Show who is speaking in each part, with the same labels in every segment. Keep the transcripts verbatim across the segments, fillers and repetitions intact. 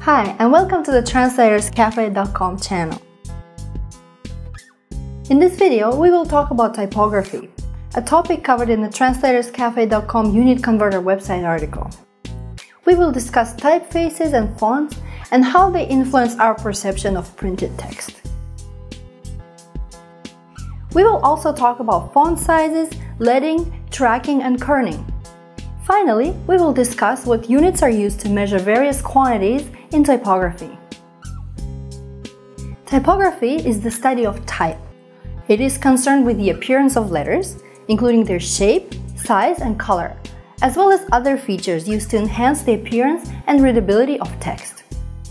Speaker 1: Hi, and welcome to the Translators Cafe dot com channel. In this video, we will talk about typography, a topic covered in the Translators Cafe dot com Unit Converter website article. We will discuss typefaces and fonts and how they influence our perception of printed text. We will also talk about font sizes, leading, tracking, and kerning. Finally, we will discuss what units are used to measure various quantities in typography. Typography is the study of type. It is concerned with the appearance of letters, including their shape, size, and color, as well as other features used to enhance the appearance and readability of text.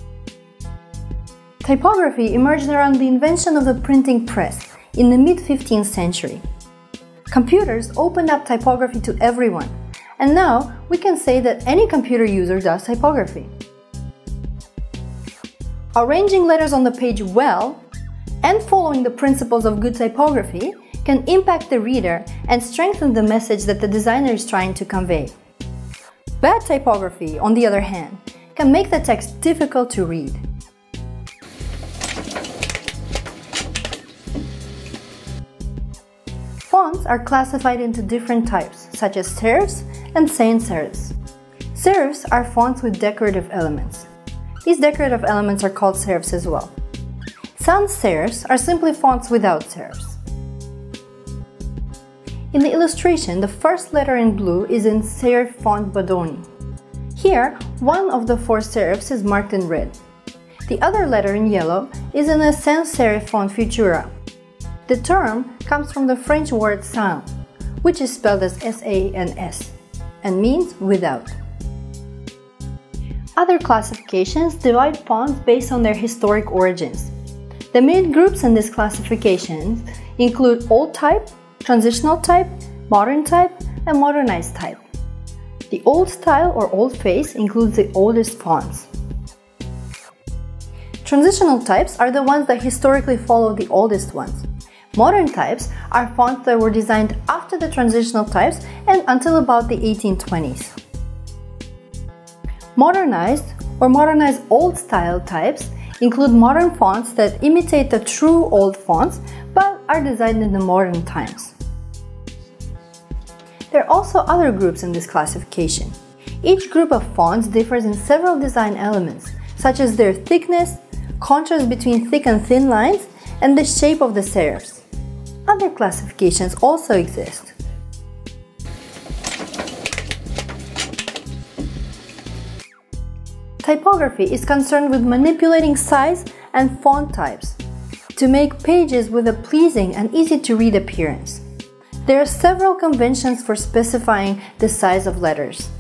Speaker 1: Typography emerged around the invention of the printing press in the mid fifteenth century. Computers opened up typography to everyone, and now we can say that any computer user does typography. Arranging letters on the page well and following the principles of good typography can impact the reader and strengthen the message that the designer is trying to convey. Bad typography, on the other hand, can make the text difficult to read. Fonts are classified into different types, such as serifs and sans serifs. Serifs are fonts with decorative elements. These decorative elements are called serifs as well. Sans serifs are simply fonts without serifs. In the illustration, the first letter in blue is in serif font Bodoni. Here, one of the four serifs is marked in red. The other letter in yellow is in a sans serif font Futura. The term comes from the French word sans, which is spelled as S A N S, and means without. Other classifications divide fonts based on their historic origins. The main groups in this classification include old type, transitional type, modern type, and modernized type. The old style or old face includes the oldest fonts. Transitional types are the ones that historically follow the oldest ones. Modern types are fonts that were designed after the transitional types and until about the eighteen twenties. Modernized or modernized old style types include modern fonts that imitate the true old fonts but are designed in the modern times. There are also other groups in this classification. Each group of fonts differs in several design elements, such as their thickness, contrast between thick and thin lines, and the shape of the serifs. Other classifications also exist. Typography is concerned with manipulating size and font types to make pages with a pleasing and easy-to-read appearance. There are several conventions for specifying the size of letters.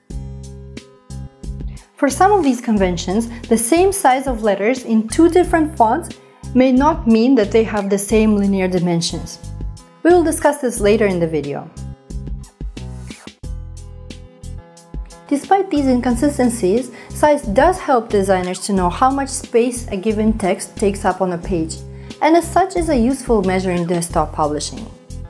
Speaker 1: For some of these conventions, the same size of letters in two different fonts may not mean that they have the same linear dimensions. We will discuss this later in the video. Despite these inconsistencies, size does help designers to know how much space a given text takes up on a page, and as such is a useful measure in desktop publishing.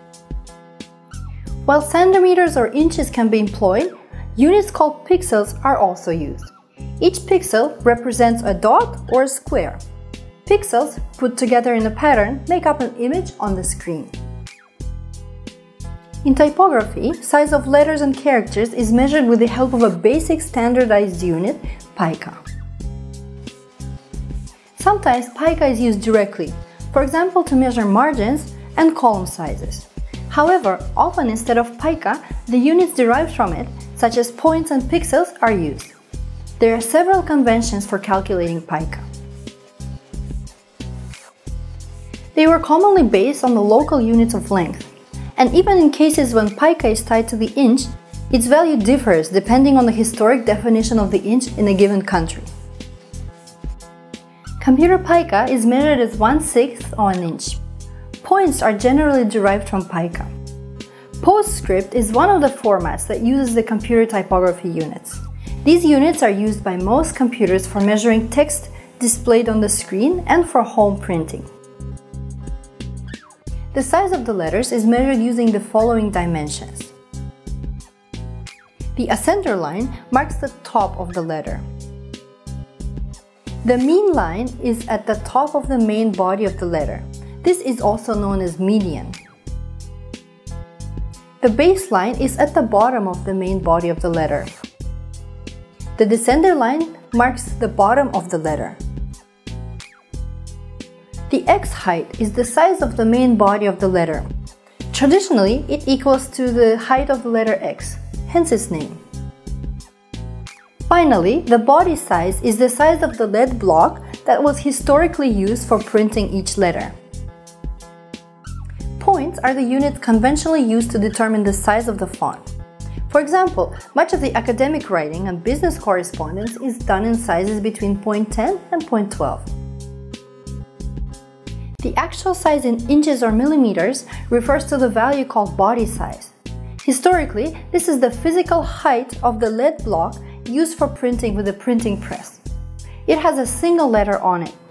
Speaker 1: While centimeters or inches can be employed, units called pixels are also used. Each pixel represents a dot or a square. Pixels, put together in a pattern, make up an image on the screen. In typography, size of letters and characters is measured with the help of a basic standardized unit, pica. Sometimes pica is used directly, for example to measure margins and column sizes. However, often instead of pica, the units derived from it, such as points and pixels, are used. There are several conventions for calculating pica. They were commonly based on the local units of length, and even in cases when pica is tied to the inch, its value differs depending on the historic definition of the inch in a given country. Computer pica is measured as one-sixth of an inch. Points are generally derived from pica. PostScript is one of the formats that uses the computer typography units. These units are used by most computers for measuring text displayed on the screen and for home printing. The size of the letters is measured using the following dimensions. The accentor line marks the top of the letter. The mean line is at the top of the main body of the letter. This is also known as median. The baseline is at the bottom of the main body of the letter. The descender line marks the bottom of the letter. The x height is the size of the main body of the letter. Traditionally, it equals to the height of the letter x, hence its name. Finally, the body size is the size of the lead block that was historically used for printing each letter. Points are the units conventionally used to determine the size of the font. For example, much of the academic writing and business correspondence is done in sizes between zero point one zero and zero point one two. The actual size in inches or millimeters refers to the value called body size. Historically, this is the physical height of the lead block used for printing with a printing press. It has a single letter on it.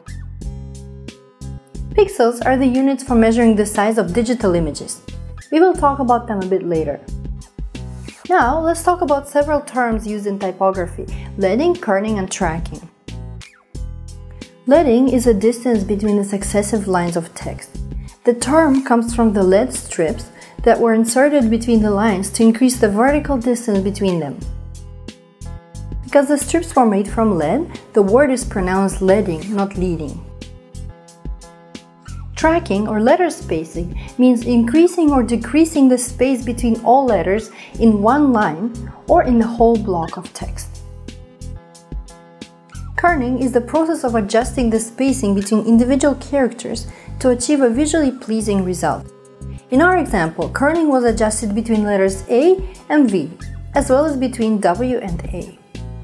Speaker 1: Pixels are the units for measuring the size of digital images. We will talk about them a bit later. Now, let's talk about several terms used in typography: leading, kerning, and tracking. Leading is a distance between the successive lines of text. The term comes from the lead strips that were inserted between the lines to increase the vertical distance between them. Because the strips were made from lead, the word is pronounced leading, not leading. Tracking or letter spacing means increasing or decreasing the space between all letters in one line or in the whole block of text. Kerning is the process of adjusting the spacing between individual characters to achieve a visually pleasing result. In our example, kerning was adjusted between letters A and V, as well as between W and A.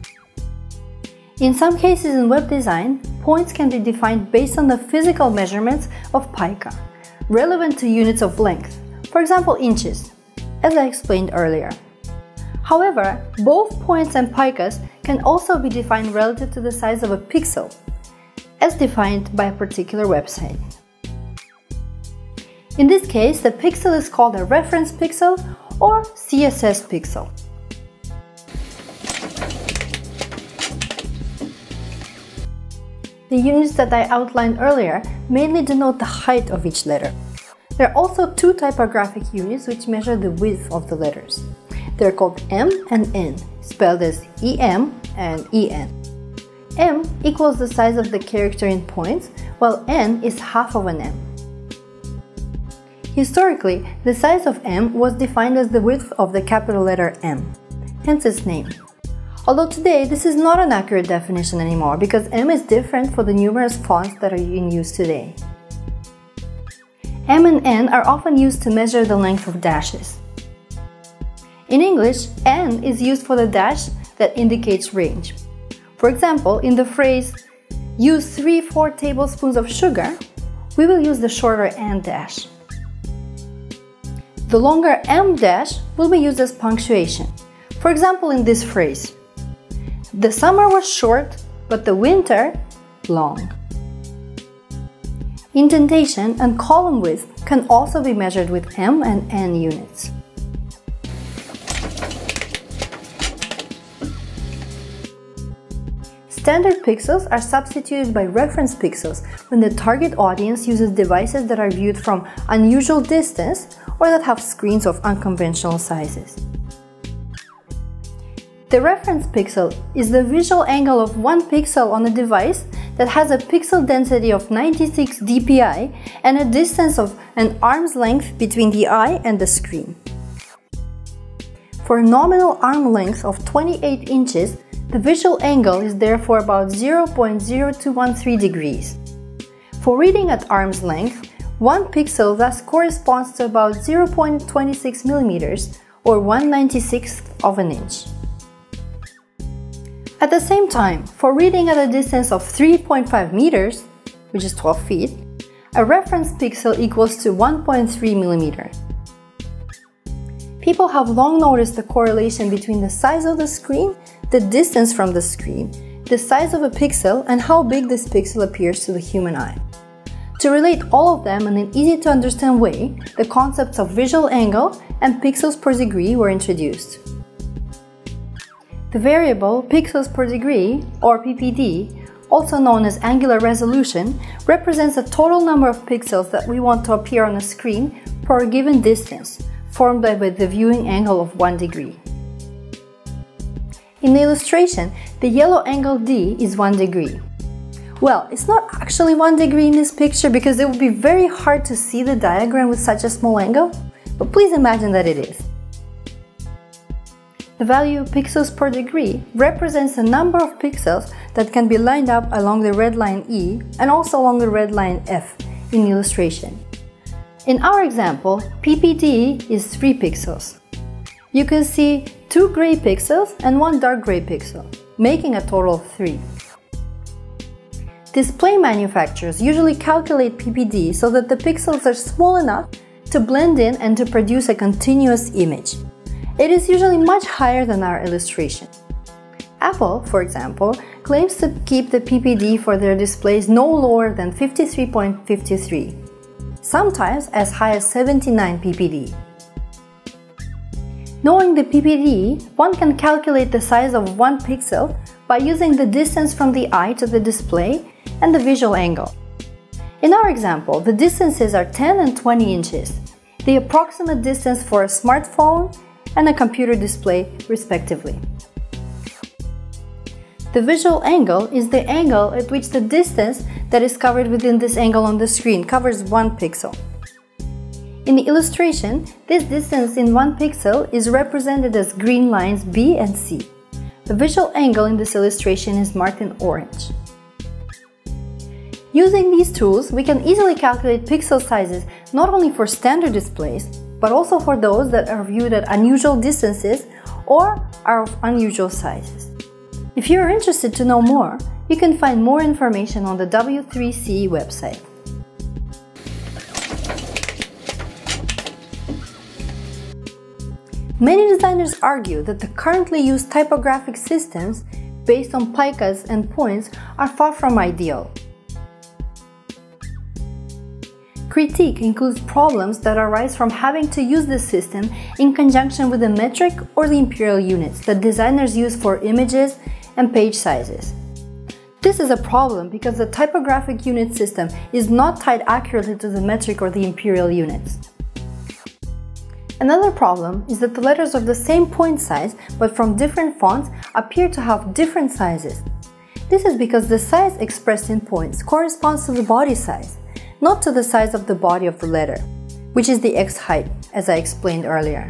Speaker 1: In some cases in web design, points can be defined based on the physical measurements of pica, relevant to units of length, for example inches, as I explained earlier. However, both points and picas can also be defined relative to the size of a pixel, as defined by a particular website. In this case, the pixel is called a reference pixel or C S S pixel. The units that I outlined earlier mainly denote the height of each letter. There are also two typographic units which measure the width of the letters. They're called M and N, spelled as E M and E N. M equals the size of the character in points, while N is half of an M. Historically, the size of M was defined as the width of the capital letter M, hence its name. Although today this is not an accurate definition anymore because M is different for the numerous fonts that are in use today. M and N are often used to measure the length of dashes. In English, N is used for the dash that indicates range. For example, in the phrase, use three to four tablespoons of sugar, we will use the shorter N dash. The longer M dash will be used as punctuation. For example, in this phrase, the summer was short, but the winter long. Indentation and column width can also be measured with M and N units. Standard pixels are substituted by reference pixels when the target audience uses devices that are viewed from unusual distance or that have screens of unconventional sizes. The reference pixel is the visual angle of one pixel on a device that has a pixel density of ninety-six D P I and a distance of an arm's length between the eye and the screen. For a nominal arm length of twenty-eight inches, the visual angle is therefore about zero point zero two one three degrees. For reading at arm's length, one pixel thus corresponds to about zero point two six millimeters or one ninety-sixth of an inch. At the same time, for reading at a distance of three point five meters, which is twelve feet, a reference pixel equals to one point three millimeters. People have long noticed the correlation between the size of the screen, the distance from the screen, the size of a pixel, and how big this pixel appears to the human eye. To relate all of them in an easy-to-understand way, the concepts of visual angle and pixels per degree were introduced. The variable pixels per degree, or P P D, also known as angular resolution, represents the total number of pixels that we want to appear on a screen for a given distance, formed by the viewing angle of one degree. In the illustration, the yellow angle D is one degree. Well, it's not actually one degree in this picture because it would be very hard to see the diagram with such a small angle, but please imagine that it is. The value of pixels per degree represents the number of pixels that can be lined up along the red line E and also along the red line F in the illustration. In our example, P P D is three pixels. You can see two gray pixels and one dark gray pixel, making a total of three. Display manufacturers usually calculate P P D so that the pixels are small enough to blend in and to produce a continuous image. It is usually much higher than our illustration. Apple, for example, claims to keep the P P D for their displays no lower than fifty-three point five three, sometimes as high as seventy-nine P P D. Knowing the P P D, one can calculate the size of one pixel by using the distance from the eye to the display and the visual angle. In our example, the distances are ten and twenty inches, the approximate distance for a smartphone and a computer display, respectively. The visual angle is the angle at which the distance that is covered within this angle on the screen covers one pixel. In the illustration, this distance in one pixel is represented as green lines B and C. The visual angle in this illustration is marked in orange. Using these tools, we can easily calculate pixel sizes not only for standard displays, but also for those that are viewed at unusual distances or are of unusual sizes. If you are interested to know more, you can find more information on the W three C website. Many designers argue that the currently used typographic systems based on picas and points are far from ideal. Critique includes problems that arise from having to use this system in conjunction with the metric or the imperial units that designers use for images and page sizes. This is a problem because the typographic unit system is not tied accurately to the metric or the imperial units. Another problem is that the letters of the same point size but from different fonts appear to have different sizes. This is because the size expressed in points corresponds to the body size, not to the size of the body of the letter, which is the X height, as I explained earlier.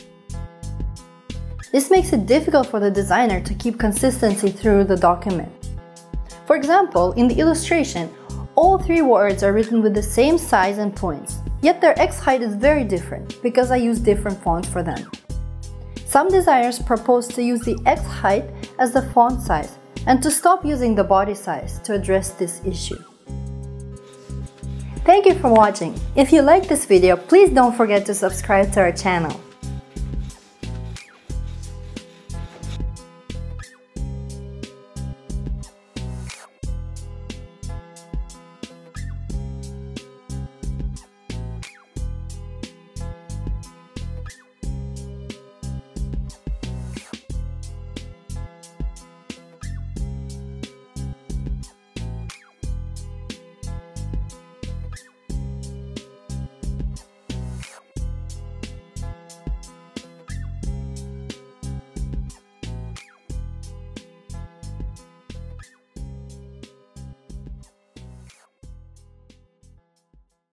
Speaker 1: This makes it difficult for the designer to keep consistency through the document. For example, in the illustration, all three words are written with the same size and points, yet their X height is very different because I use different fonts for them. Some designers propose to use the X height as the font size and to stop using the body size to address this issue. Thank you for watching. If you like this video, please don't forget to subscribe to our channel.